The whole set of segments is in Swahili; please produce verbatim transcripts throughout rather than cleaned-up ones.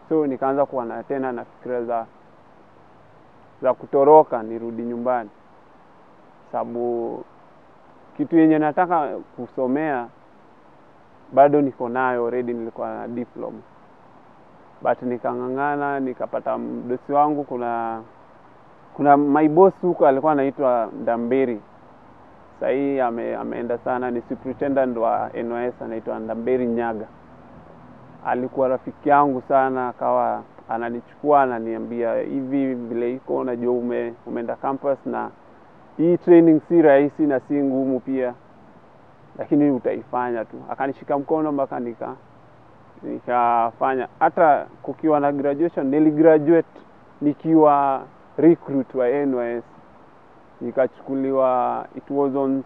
So nikaanza kuwa na tena na fikra za za kutoroka nirudi nyumbani, sababu kitu yenye nataka kusomea bado niko nayo already, nilikuwa na diploma. But nikangangana, nikapata mdosi wangu, kuna kuna my boss huko alikuwa anaitwa Ndamberi. Sasa hii ame, ameenda sana, ni superintendent wa N Y S anaitwa Ndamberi Nyaga. Alikuwa rafiki yangu sana, akawa ananichukua ananiambia hivi vile iko, unajua ume umeenda campus na hii training si rahisi na si ngumu pia, lakini utaifanya tu. Akanishika mkono mpaka nika nikafanya. Hata kukiwa na graduation, niligraduate nikiwa recruit wa N Y S. Nikachukuliwa, it was on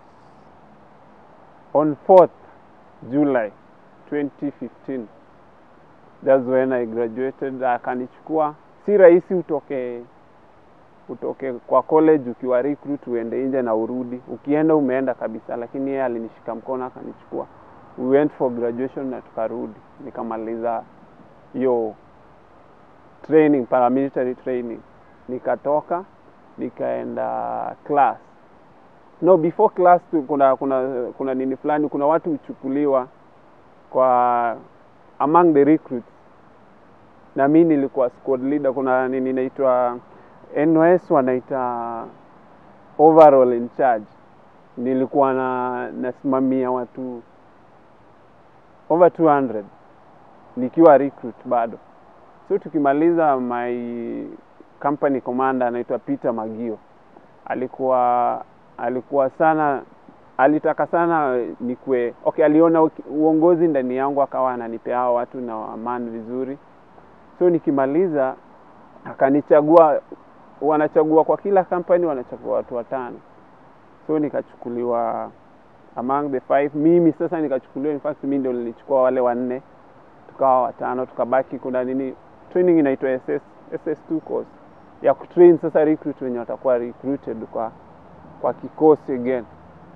on fourth July twenty fifteen. That's when I graduated. Akanichukua. Si rahisi utoke utoke kwa college ukiwa recruit uende nje na urudi. Ukienda umeenda kabisa, lakini yeye alinishika mkono akanichukua. We went for graduation na tukarudi. Nikamaliza hiyo training, paramilitary training. Nikatoka nikaenda class. No, before class kuna kuna kuna nini fulani, kuna watu uchukuliwa kwa among the recruits. Na mimi nilikuwa squad leader. Kuna nini inaitwa N Y S wanaita overall in charge. Nilikuwa na nasimamia watu over two hundred nikiwa recruit bado. So tukimaliza, my company commander anaitwa Peter Magio. Alikuwa alikuwa sana alitaka sana nikwe. Okay, aliona uongozi ndani yangu, akawa ananipea hao watu na amani vizuri. So nikimaliza akanichagua, wanachagua kwa kila company wanachagua watu watano. So nikachukuliwa among the five. Mimi sasa nikachukuliwa, in fact mimi ndio nilichukua wale wanne, tukawa watano, tukabaki. Kuna nini training inaitwa S S S S two course ya kutrain sasa recruit wenye watakuwa recruited kwa kwa kikosi again.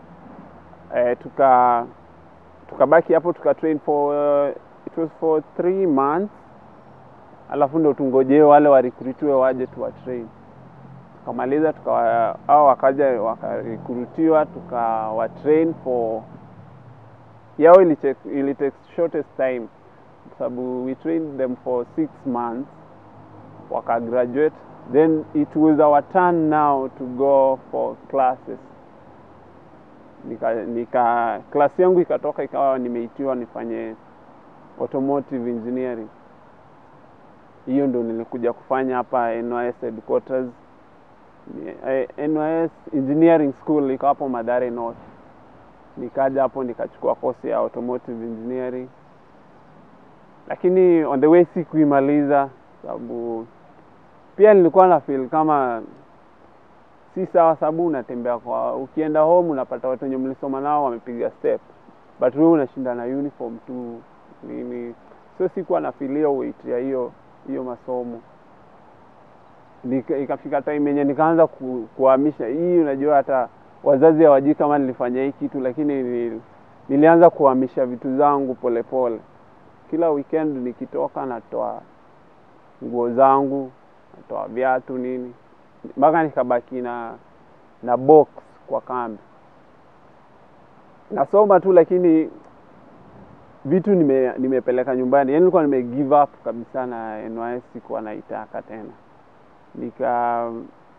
Eh, tuka tukabaki hapo tukatrain for uh, it was for three months. Alafu ndio tungojee wale wa recruitwe waje tuwa train. Tukamaliza, tukawa hao wakaja wakarecruitiwa, tukawa train for yao ili take ili take shortest time, sababu we trained them for six months. Waka graduate, then it was our turn now to go for classes. Nika nika class yangu ikatoka, ikawa nimeitiwa nifanye automotive engineering. Hiyo ndio nilikuja kufanya hapa N Y S headquarters. N Y S engineering school iko hapo Mathare North. Nikaja hapo nikachukua course ya automotive engineering. Lakini on the way sikuimaliza, sababu pia nilikuwa na feel kama si sawa, sababu unatembea kwa, ukienda home unapata watu wenye mlisoma nao wamepiga step, but wewe unashinda na uniform tu nini. So sikuwa na feel hiyo weight ya hiyo hiyo masomo. Nika, ikafika time yenye nikaanza ku, kuhamisha hii. Unajua hata wazazi hawajui kama nilifanya hii kitu, lakini nil, nilianza kuhamisha vitu zangu pole pole. Kila weekend nikitoka natoa nguo zangu, natoa viatu nini, mpaka nikabaki na na box kwa kambi. Nasoma tu, lakini vitu nime nimepeleka nyumbani. Yaani nilikuwa nime give up kabisa na N Y S, sikuwa naitaka tena. Nika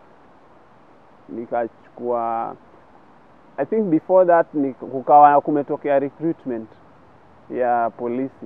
nikachukua, I think before that kukawa kumetokea recruitment ya polisi.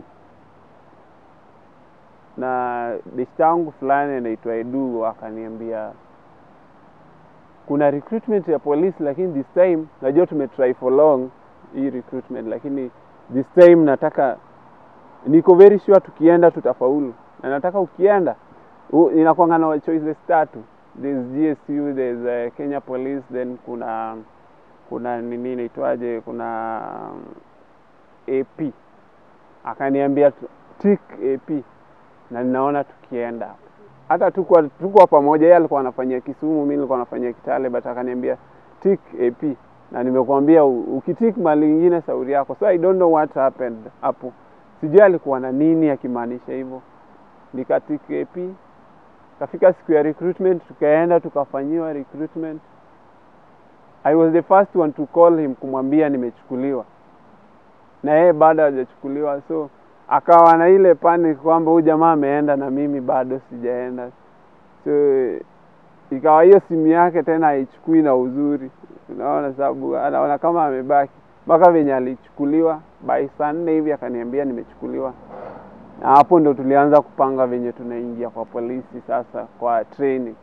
Na bishtangu fulani anaitwa Ebru akaniambia kuna recruitment ya polisi, lakini this time najua tumetry for long hii recruitment, lakini this time nataka, niko very sure tukienda tutafaulu. Na nataka ukienda inakuanga na choices tatu. There's G S U, there's uh, Kenya Police, then kuna kuna nini inaitwaje, kuna A P. Akaniambia tick A P, na ninaona tukienda. Hata tuko tuko pamoja, yeye alikuwa anafanyia Kisumu, mimi nilikuwa nafanyia Kitale, but akaniambia tick A P, na nimekuambia ukitick mali nyingine sauri yako. So I don't know what happened hapo. Sijui alikuwa na nini akimaanisha hivyo. nikatiki K P. Kafika siku ya recruitment, tukaenda tukafanyiwa recruitment. I was the first one to call him kumwambia nimechukuliwa, na yeye bado hajachukuliwa. So akawa na ile panic kwamba huyu jamaa ameenda na mimi bado sijaenda. So ikawa hiyo simu yake tena haichukui na uzuri, unaona, sababu anaona kama amebaki. Mpaka venye alichukuliwa by saa nne hivi akaniambia nimechukuliwa. Na hapo ndo tulianza kupanga venye tunaingia kwa polisi sasa kwa training.